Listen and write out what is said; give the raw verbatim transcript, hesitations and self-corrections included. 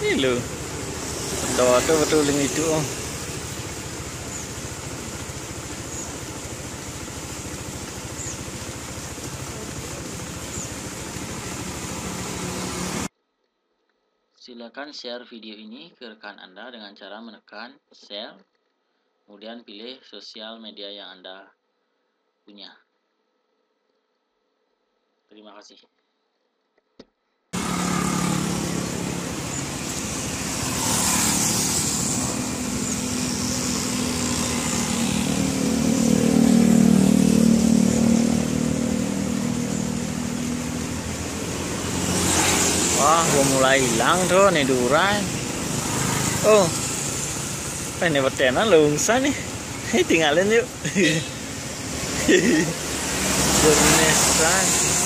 Ini loh. Betul betul itu. Oh. Silakan share video ini ke rekan Anda dengan cara menekan share, kemudian pilih sosial media yang Anda punya. Terima kasih. Wah, gua mulai hilang tuh nih duran. Oh, ini betena lungsa nih. Hei, tinggalin yuk. Bernesan.